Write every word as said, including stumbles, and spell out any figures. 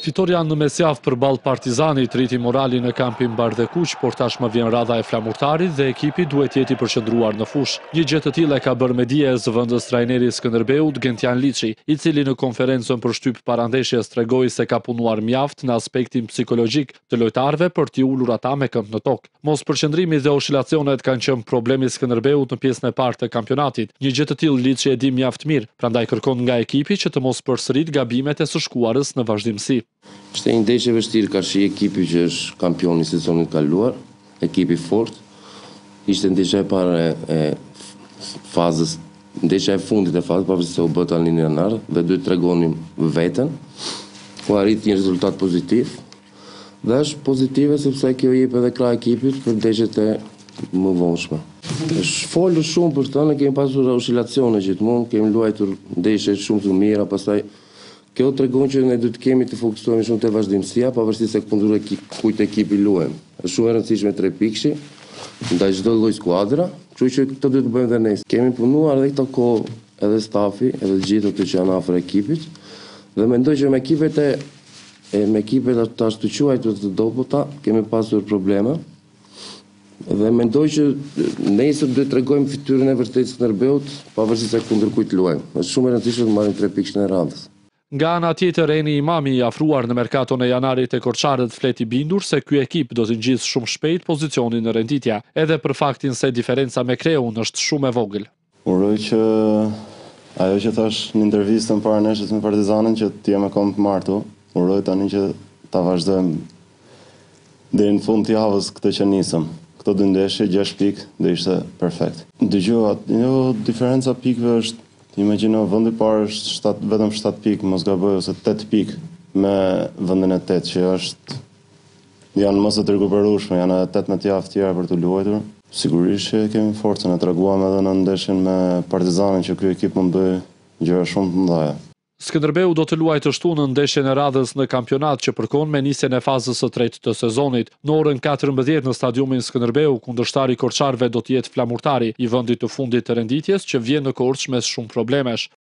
Fitoria në mesjavë përballë Partizanit rriti moralin në kampin Bardhekuq, por tashmë vjen radha e flamurtarit dhe ekipi duhet jeti përqendruar në fushë. Një gjë të tillë e ka bërë me dije zëvendës trajneri i Skënderbeut Gentian Liçi, i cili në konferencën për shtyp parandeshjes tregoi se ka punuar mjaft në aspektin psikologjik të lojtarëve për t'i ulur ata me këmbë në tokë. Mos përqendrimi dhe oscilacionet kanë qenë problemi i Skënderbeut në pjesën e parë të kampionatit. Një gjë të tillë Liçi e di mjaft mirë, prandaj kërkon nga ekipi që të mos përsërit gabimet e së shkuarës në vazhdimsi. Ishte një ndeshje e vështirë ka shi ekipi që është kampion i sezonit kaluar, ekipi fort. Ishte ndeshja e parë e fazës, ndeshja e fundit e fazës, pavarësisht se u bë tani në janar, dhe duhet tregonim veten. U arrit një rezultat pozitiv. Dhe është pozitive sepse kjo jep edhe krah ekipit për ndeshjet e mëvonshme. Është folur shumë për të, ne kemi pasur oscilacione gjithmonë, kemi luajtur ndeshje shumë të mira, pastaj kjo tregon që ne duhet kemi të fokusohemi shumë te vazhdimësia, pavarësisht se kundër kujt ekipi luajmë. Është shumë e rëndësishme tre pikëshi ndaj çdo lloj skuadra, kështu që këtë duhet të bëjmë edhe ne. Kemi punuar edhe këtë kohë edhe stafi, edhe të gjithë ato që janë afër ekipit, dhe mendoj që me ekipet e, e me ekipet të ashtu quajtur të dobëta kemi pasur probleme. Dhe mendoj që nesër duhet të tregojmë fytyrën e vërtetë të Skënderbeut, pavarësisht se kundër kujt luajmë. Është shumë e rëndësishme të marrim tre pikë në radhës. Nga ana tjetër, Eni Imami i afruar në merkaton e janarit e Korçarët fleti bindur se ky ekip do të ngjisë shumë shpejt pozicionin në renditja, edhe për faktin se diferenca me Kreun është shumë e vogël. Uroj që ajo që thash në intervistën para neshës me Partizanin që të jem e kom të martu, uroj tani që ta vazhdojmë deri në fund të javës këtë që nisëm. Këto dy ndeshje gjashtë pikë do ishte perfekt. Dëgjova, jo diferenca pikëve është Imagjino, vendi i parë është shtat, vetëm shtat pikë, mos gaboj, ose tet pikë me vendin e tet, që është janë mos të rikuperueshme, janë tetëmbëdhjetë javë tjera për të luajtur. Sigurisht që kemi forcën, e treguam edhe në ndeshjen me Partizanin që ky ekip mund bëjë gjëra shumë të mëdha. Skënderbeu do të luajë të shtunë në ndeshjen e radhës në kampionat që përkon me nisjen e fazës së tretë të sezonit. Në orën katërmbëdhjetë në stadiumin Skënderbeu, kundërshtari i Korçarëve do të jetë Flamurtari, i vendit të fundit të renditjes që vjen në Korçë me shumë problemesh.